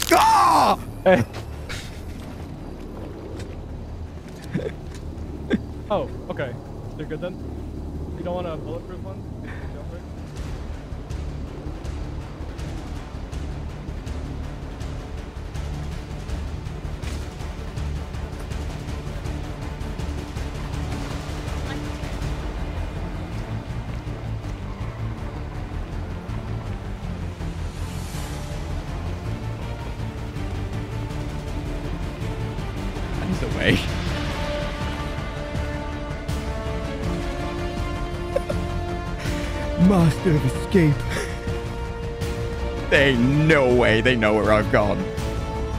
Ah! Oh, okay. You're good then? You don't want a bulletproof one? Go for it. He's away. Master of escape. There ain't no way they know where I've gone.